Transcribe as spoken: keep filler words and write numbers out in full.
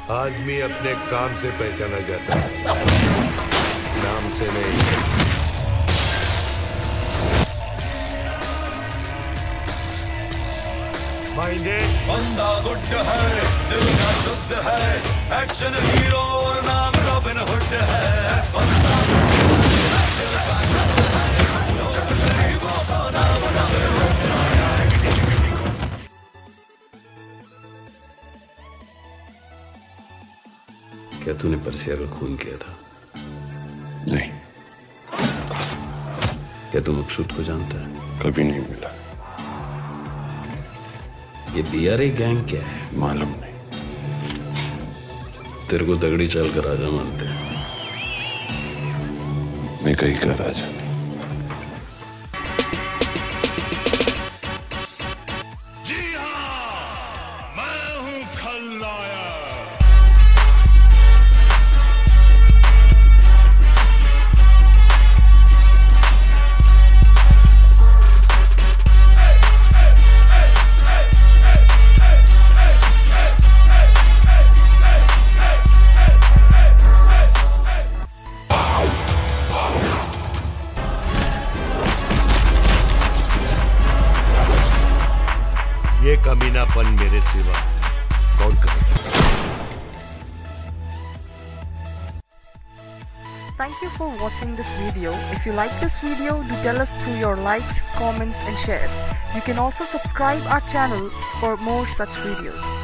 आदमी अपने काम से पहचाना जाता है, नाम से नहीं। माइंडे बंदा गुड है, दिल का शुद्ध है, एक्शन हीरो और नाम रॉबिन हुड है। बंदा गुड है, दिल का शुद्ध है, गरीबों का नाम रॉबिन हुड है। क्या तूने परसिया का खून किया था? नहीं। क्या तू मकसूद को जानता है? कभी नहीं मिला। ये बीआरए गैंग क्या है? मालूम नहीं। तेरे को तगड़ी चाल कर राजा मानते हैं। मैं कहीं का राजा नहीं। जी हाँ, मैं हूँ खलनायक। ये कमीनापन मेरे सिवा कौन करेगा? Thank you for watching this video. If you like this video, do tell us through your likes, comments and shares. You can also subscribe our channel for more such videos.